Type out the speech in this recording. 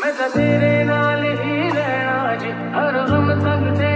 मैं तो तेरे नाल ही रहना जी, हर गम संग